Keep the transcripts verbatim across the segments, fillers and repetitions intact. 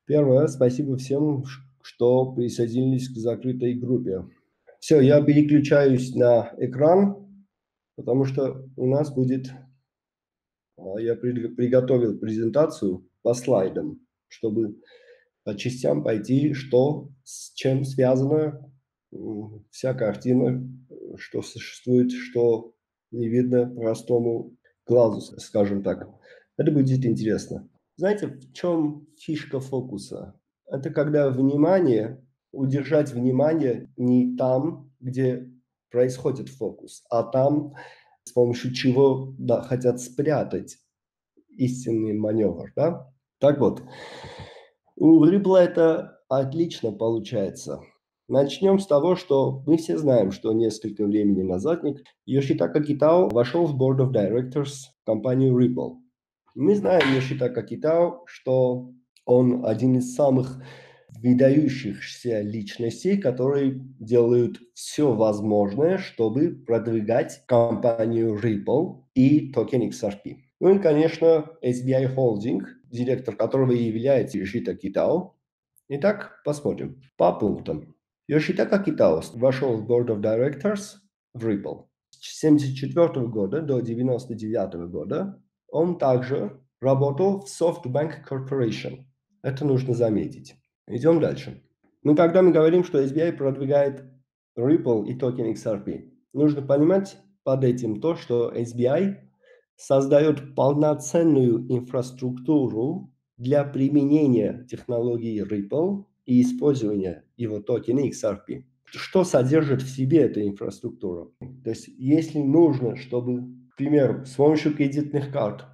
Первое, спасибо всем, ш- что присоединились к закрытой группе. Все, я переключаюсь на экран, потому что у нас будет, а, я при- приготовил презентацию по слайдам, чтобы по частям пойти, что с чем связана м, вся картина, э, что существует, что не видно простому глазу, скажем так. Это будет интересно. Знаете, в чем фишка фокуса? Это когда внимание, удержать внимание не там, где происходит фокус, а там, с помощью чего да, хотят спрятать истинный маневр. Да? Так вот, у Рипла это отлично получается. Начнем с того, что мы все знаем, что несколько времени назад Йошитака Китао вошел в Board of Directors в компанию Ripple. Мы знаем Йошитака Китао, что он один из самых выдающихся личностей, которые делают все возможное, чтобы продвигать компанию Ripple и токен икс ар пи. Ну и, конечно, эс би ай Holding, директор которого и является Йошита Китао. Итак, посмотрим по пунктам. Йошитака Китао вошел в Board of Directors в Ripple. С семьдесят четвёртого года до девяносто девятого года он также работал в SoftBank Corporation. Это нужно заметить. Идем дальше. Ну, когда мы говорим, что эс би ай продвигает Ripple и токен икс ар пи, нужно понимать под этим то, что эс би ай создает полноценную инфраструктуру для применения технологии Ripple и использования его токена икс ар пи. Что содержит в себе эта инфраструктура? То есть, если нужно, чтобы, к примеру, с помощью кредитных карт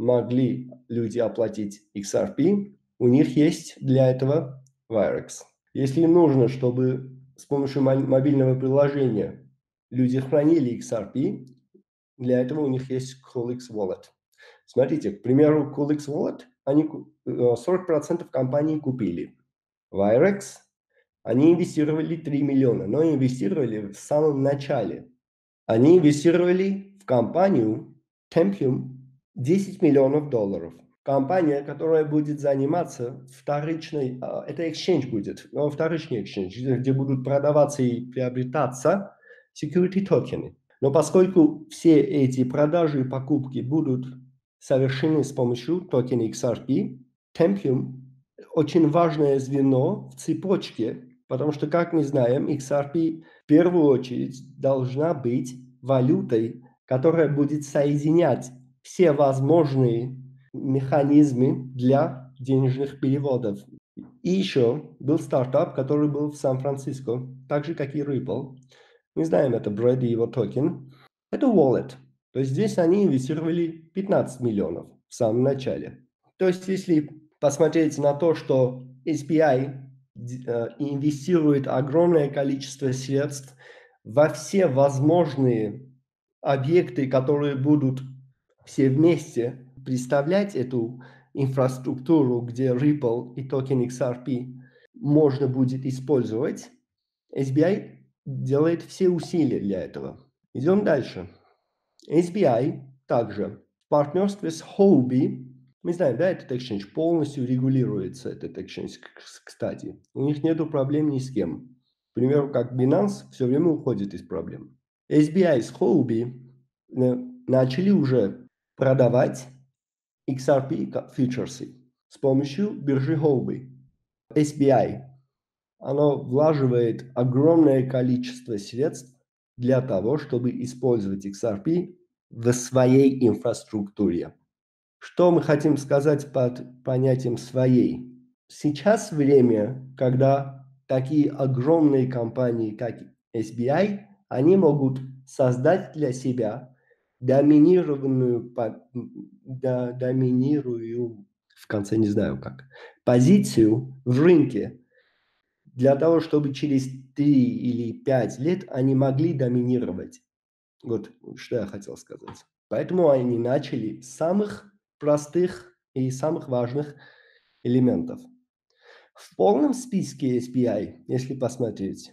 могли люди оплатить икс ар пи, у них есть для этого Wirex. Если нужно, чтобы с помощью мобильного приложения люди хранили икс ар пи, для этого у них есть Coolix Wallet. Смотрите, к примеру, Coolix Wallet, они сорок процентов компании купили. Wirex, они инвестировали три миллиона, но инвестировали в самом начале. Они инвестировали в компанию Tempium десять миллионов долларов. Компания, которая будет заниматься вторичной, это exchange будет, но вторичный exchange, где, где будут продаваться и приобретаться security токены. Но поскольку все эти продажи и покупки будут совершены с помощью токена икс ар пи, Tempium очень важное звено в цепочке, потому что, как мы знаем, икс ар пи в первую очередь должна быть валютой, которая будет соединять все возможные механизмы для денежных переводов. И еще был стартап, который был в Сан-Франциско, так же, как и Ripple. Мы знаем, это Брэд и его токен. Это wallet. То есть здесь они инвестировали пятнадцать миллионов в самом начале. То есть если посмотреть на то, что эс би ай э, инвестирует огромное количество средств во все возможные объекты, которые будут все вместе представлять эту инфраструктуру, где Ripple и токен икс ар пи можно будет использовать, эс би ай делает все усилия для этого. Идем дальше. эс би ай также в партнерстве с Huobi, мы знаем, да, этот exchange полностью регулируется, этот exchange, кстати. У них нету проблем ни с кем. К примеру, как Binance все время уходит из проблем. эс би ай с Huobi начали уже продавать икс ар пи фьючерсы с помощью биржи Huobi. эс би ай, оно влаживает огромное количество средств для того, чтобы использовать икс ар пи в своей инфраструктуре. Что мы хотим сказать под понятием «своей»? Сейчас время, когда такие огромные компании, как эс би ай, они могут создать для себя доминированную, да, доминирую, в конце не знаю как, позицию в рынке, для того, чтобы через три или пять лет они могли доминировать. Вот что я хотел сказать. Поэтому они начали с самых простых и самых важных элементов. В полном списке эс би ай, если посмотреть,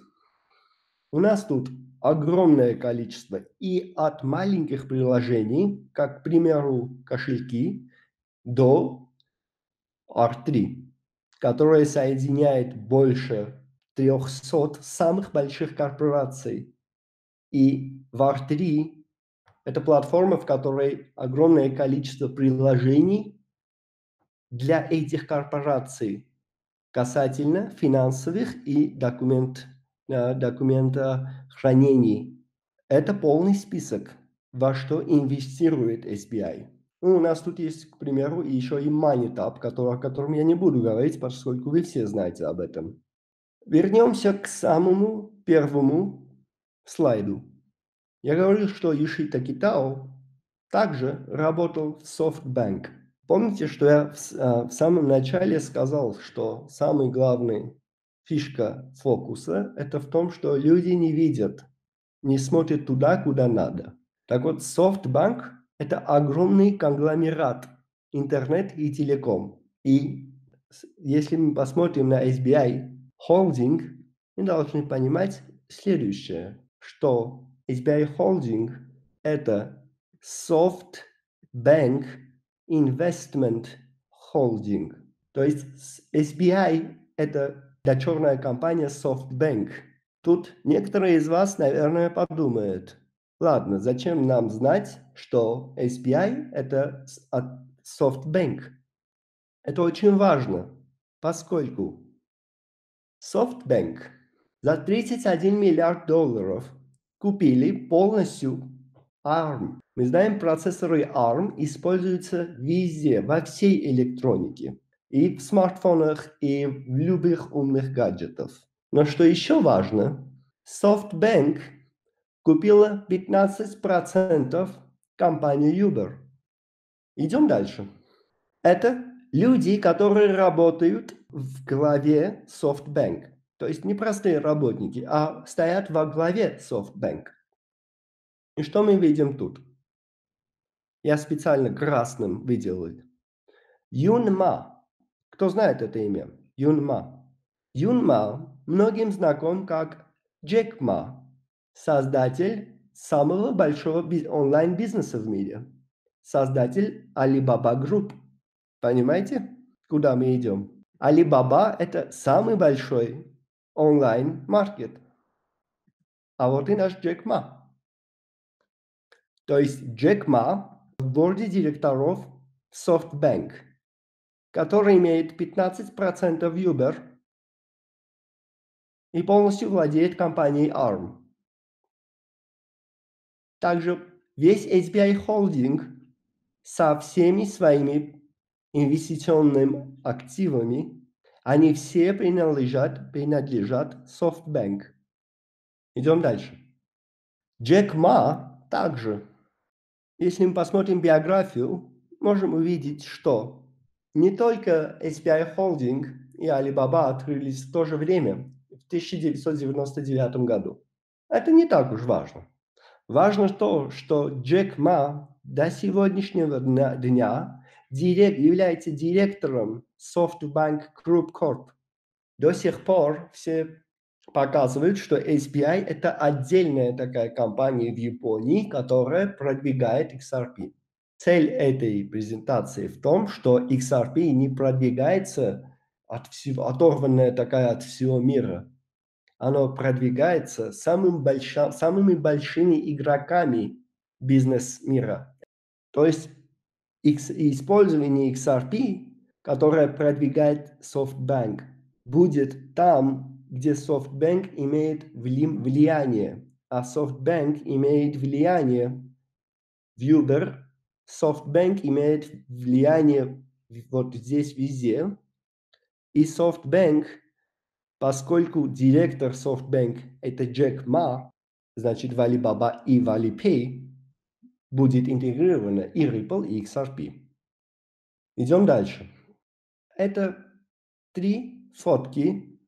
у нас тут огромное количество и от маленьких приложений, как, к примеру, кошельки, до ар три. которая соединяет больше трехсот самых больших корпораций. И вар три – это платформа, в которой огромное количество приложений для этих корпораций касательно финансовых и документ, э, документохранений. Это полный список, во что инвестирует эс би ай. Ну, у нас тут есть, к примеру, еще и MoneyTap, который, о котором я не буду говорить, поскольку вы все знаете об этом. Вернемся к самому первому слайду. Я говорил, что Yoshito Kitao также работал в SoftBank. Помните, что я в, в самом начале сказал, что самый главный фишка фокуса – это в том, что люди не видят, не смотрят туда, куда надо. Так вот, SoftBank – это огромный конгломерат интернет и телеком. И если мы посмотрим на эс би ай Holding, мы должны понимать следующее, что эс би ай Holding – это SoftBank Investment Holding. То есть эс би ай – это дочерняя компания SoftBank. Тут некоторые из вас, наверное, подумают, ладно, зачем нам знать, что эс би ай – это от SoftBank? Это очень важно, поскольку SoftBank за тридцать один миллиард долларов купили полностью арм. Мы знаем, процессоры арм используются везде, во всей электронике. И в смартфонах, и в любых умных гаджетах. Но что еще важно, SoftBank купила пятнадцать процентов компании Uber. Идем дальше. Это люди, которые работают в главе SoftBank. То есть не простые работники, а стоят во главе SoftBank. И что мы видим тут? Я специально красным выделил. Юн Ма. Кто знает это имя? Юн Ма. Юн Ма многим знаком как Джек Ма, создатель самого большого онлайн-бизнеса в мире. Создатель Alibaba Group. Понимаете, куда мы идем? Alibaba – это самый большой онлайн-маркет. А вот и наш Джек Ма. То есть Джек Ма в борде директоров SoftBank, который имеет пятнадцать процентов Uber и полностью владеет компанией арм. Также весь эс би ай Holding со всеми своими инвестиционными активами, они все принадлежат, принадлежат SoftBank. Идем дальше. Джек Ма также. Если мы посмотрим биографию, можем увидеть, что не только эс би ай Holding и Alibaba открылись в то же время, в тысяча девятьсот девяносто девятом году. Это не так уж важно. Важно то, что Джек Ма до сегодняшнего дня, дня директ, является директором SoftBank Group Corp. До сих пор все показывают, что эс би ай – это отдельная такая компания в Японии, которая продвигает икс ар пи. Цель этой презентации в том, что икс ар пи не продвигается от всего, оторванная такая от всего мира. Оно продвигается самым большим, самыми большими игроками бизнес-мира. То есть X, использование икс ар пи, которое продвигает SoftBank, будет там, где SoftBank имеет влияние. А SoftBank имеет влияние в Uber, SoftBank имеет влияние вот здесь везде. И SoftBank, поскольку директор SoftBank это Джек Ма, значит в Alibaba и в Alipay будет интегрировано и Ripple, и икс ар пи. Идем дальше. Это три фотки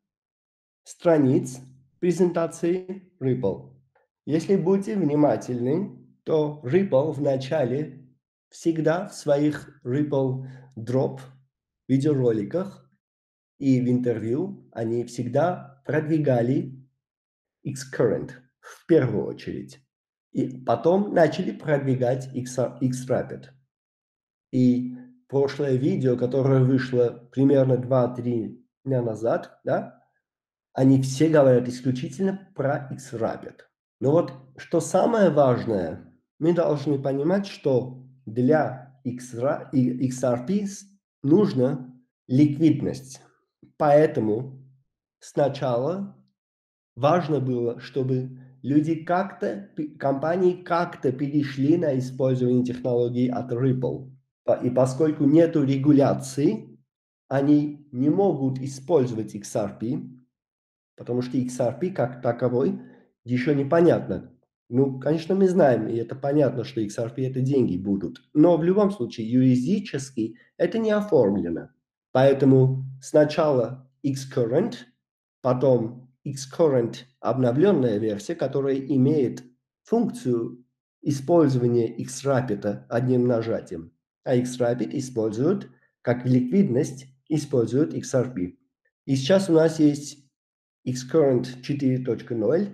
страниц презентации Ripple. Если будете внимательны, то Ripple в начале всегда в своих Ripple Drop видеороликах и в интервью они всегда продвигали Xcurrent в первую очередь. И потом начали продвигать Xrapid. И прошлое видео, которое вышло примерно два-три дня назад, да, они все говорят исключительно про Xrapid. Но вот что самое важное, мы должны понимать, что для Xra- и X R P нужна ликвидность. Поэтому сначала важно было, чтобы люди как-то, пи- компании как-то перешли на использование технологий от Ripple. По- И поскольку нет регуляции, они не могут использовать X R P, потому что X R P как таковой еще непонятно. Ну, конечно, мы знаем, и это понятно, что X R P это деньги будут. Но в любом случае юридически это не оформлено. Поэтому сначала Xcurrent, потом Xcurrent обновленная версия, которая имеет функцию использования Xrapid одним нажатием. А Xrapid использует как ликвидность, использует X R P. И сейчас у нас есть Xcurrent четыре точка ноль.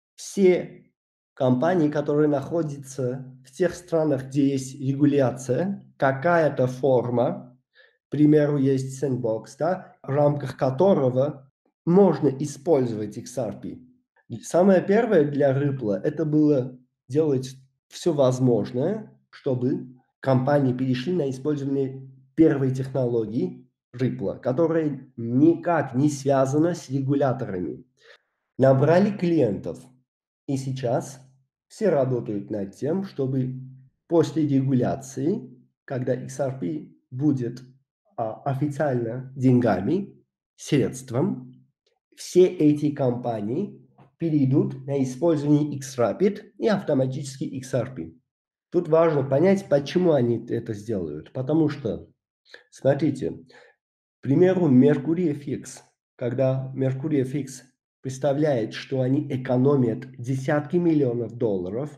Все компании, которые находятся в тех странах, где есть регуляция, какая-то форма, к примеру, есть Sandbox, да, в рамках которого можно использовать X R P. Самое первое для Ripple это было делать все возможное, чтобы компании перешли на использование первой технологии Ripple, которая никак не связана с регуляторами. Набрали клиентов, и сейчас все работают над тем, чтобы после регуляции, когда X R P будет а, официально деньгами, средством, все эти компании перейдут на использование Xrapid и автоматически X R P. Тут важно понять, почему они это сделают. Потому что, смотрите, к примеру, Mercury эф икс. Когда Mercury эф икс представляет, что они экономят десятки миллионов долларов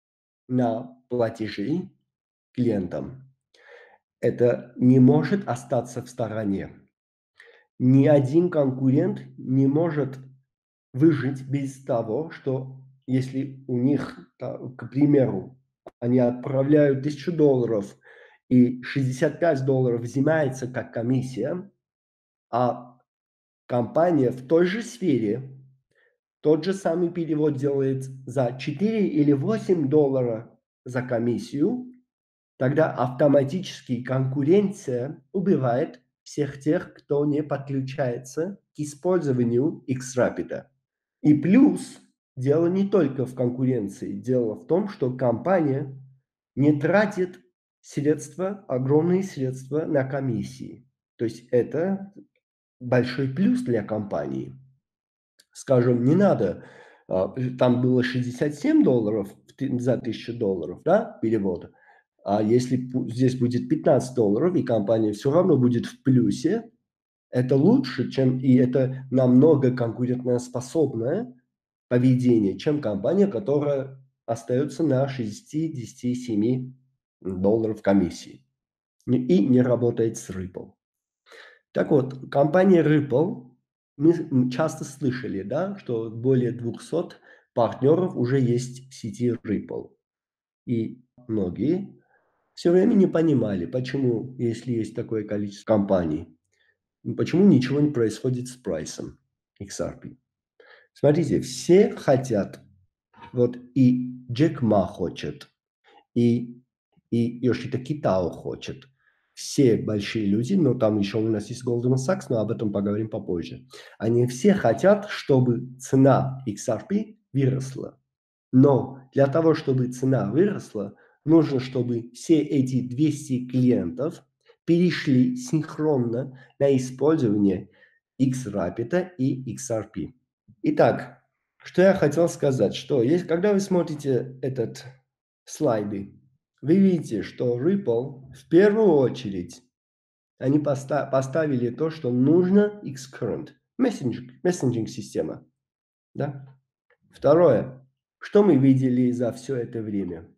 на платежи клиентам, это не может остаться в стороне. Ни один конкурент не может выжить без того, что если у них, к примеру, они отправляют тысячу долларов и шестьдесят пять долларов взимается как комиссия, а компания в той же сфере тот же самый перевод делает за четыре или восемь долларов за комиссию, тогда автоматически конкуренция убивает всех тех, кто не подключается к использованию Xrapid. И плюс, дело не только в конкуренции, дело в том, что компания не тратит средства, огромные средства на комиссии. То есть это большой плюс для компании. Скажем, не надо, а, там было шестьдесят семь долларов за тысячу долларов, да, перевод. А если здесь будет пятнадцать долларов, и компания все равно будет в плюсе, это лучше, чем, и это намного конкурентоспособное поведение, чем компания, которая остается на шестидесяти семи долларов комиссии и не работает с Ripple. Так вот, компания Ripple, мы часто слышали, да, что более двухсот партнеров уже есть в сети Ripple. И многие все время не понимали, почему, если есть такое количество компаний, почему ничего не происходит с прайсом X R P. Смотрите, все хотят, вот и Джек Ма хочет, и, и Йошита Китао хочет. Все большие люди, но там еще у нас есть Goldman Sachs, но об этом поговорим попозже. Они все хотят, чтобы цена X R P выросла. Но для того, чтобы цена выросла, нужно, чтобы все эти двести клиентов перешли синхронно на использование Xrapid и X R P. Итак, что я хотел сказать, что есть, когда вы смотрите этот слайды, вы видите, что Ripple в первую очередь они поста поставили то, что нужно Xcurrent, мессенджинг, мессенджинг система. Да? Второе, что мы видели за все это время?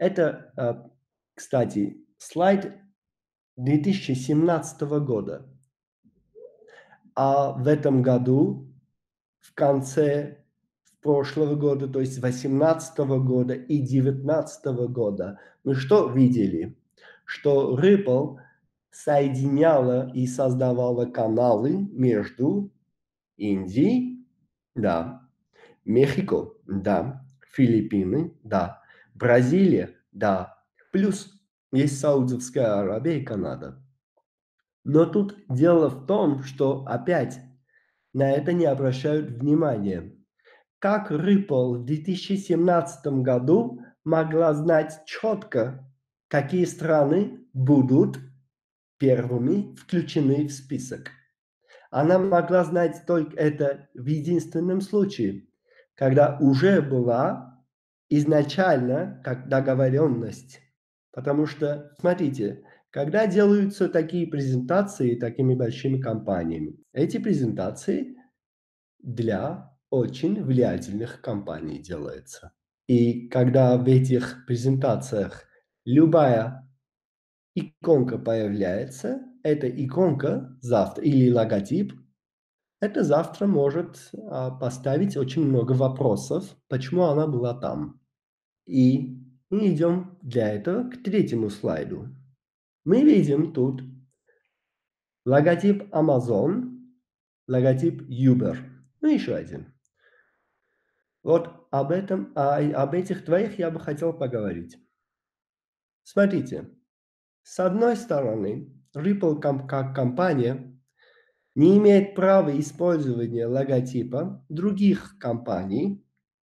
Это, кстати, слайд две тысячи семнадцатого года. А в этом году, в конце прошлого года, то есть восемнадцатого года и девятнадцатого года, мы что видели? Что Ripple соединяла и создавала каналы между Индией, да, Мехико, да, Филиппины, да, Бразилия, да, плюс есть Саудовская Аравия и Канада. Но тут дело в том, что опять на это не обращают внимания. Как Ripple в две тысячи семнадцатом году могла знать четко, какие страны будут первыми включены в список? Она могла знать только это в единственном случае, когда уже была изначально как договоренность. Потому что, смотрите, когда делаются такие презентации такими большими компаниями, эти презентации для очень влиятельных компаний делаются. И когда в этих презентациях любая иконка появляется, эта иконка завтра или логотип, это завтра может а, поставить очень много вопросов, почему она была там. И мы идем для этого к третьему слайду. Мы видим тут логотип Amazon, логотип Uber, ну еще один. Вот об этом, а, об этих двоих я бы хотел поговорить. Смотрите, с одной стороны, Ripple как компания не имеет права использования логотипа других компаний,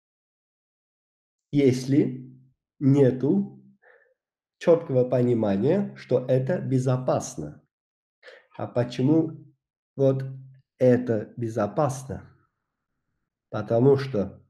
если нету четкого понимания, что это безопасно. А почему вот это безопасно? Потому что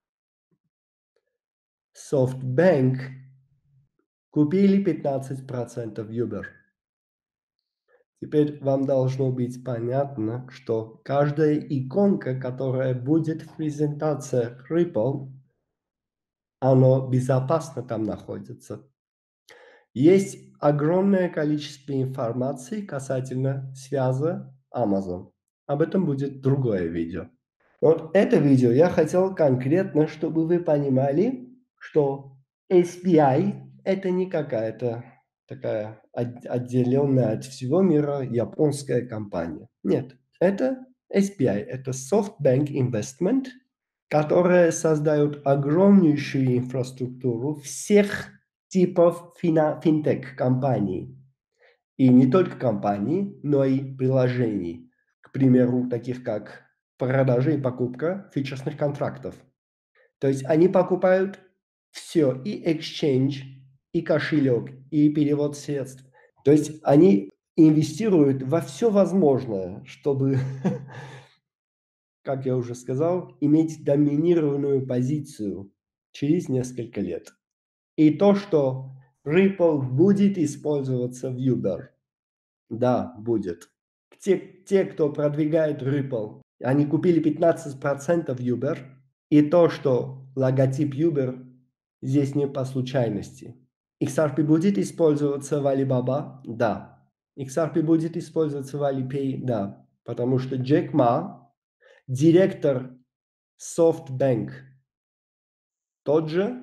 SoftBank купили пятнадцать процентов Uber. Теперь вам должно быть понятно, что каждая иконка, которая будет в презентациях Ripple, она безопасно там находится. Есть огромное количество информации касательно связи Amazon. Об этом будет другое видео. Вот это видео я хотел конкретно, чтобы вы понимали, что эс би ай это не какая-то такая отделенная от всего мира японская компания. Нет, это эс би ай, это SoftBank Investment, которая создает огромнейшую инфраструктуру всех типов финтех-компаний. И не только компаний, но и приложений. К примеру, таких как продажа и покупка фьючерсных контрактов. То есть они покупают все, и exchange, и кошелек, и перевод средств. То есть они инвестируют во все возможное, чтобы, как я уже сказал, иметь доминированную позицию через несколько лет. И то, что Ripple будет использоваться в Uber, да, будет. Те, те, кто продвигает Ripple, они купили пятнадцать процентов Uber, и то, что логотип Uber здесь не по случайности. икс ар пи будет использоваться в Alibaba? Да. икс ар пи будет использоваться в Alipay? Да. Потому что Джек Ма, директор SoftBank, тот же,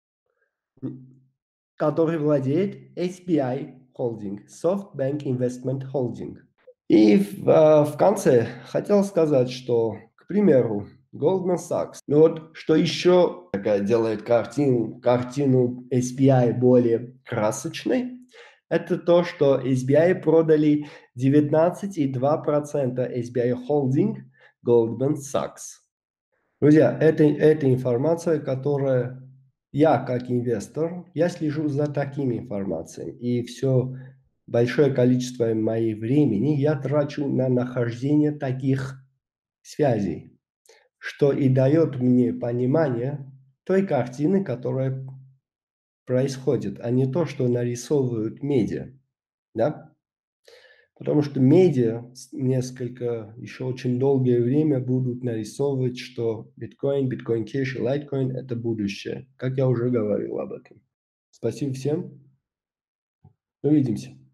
который владеет эс би ай Holding, SoftBank Investment Holding. И в, в конце хотел сказать, что, к примеру, Goldman Sachs, ну вот что еще делает картину, картину эс би ай более красочной, это то, что эс би ай продали девятнадцать целых два десятых процента эс би ай Holding Goldman Sachs. Друзья, это, это информация, которая я как инвестор, я слежу за такими информациями. И все большое количество моей времени я трачу на нахождение таких связей, что и дает мне понимание той картины, которая происходит, а не то, что нарисовывают медиа. Да? Потому что медиа несколько, еще очень долгое время будут нарисовывать, что биткоин, биткоин кэш и лайткоин – это будущее. Как я уже говорил об этом. Спасибо всем. Увидимся.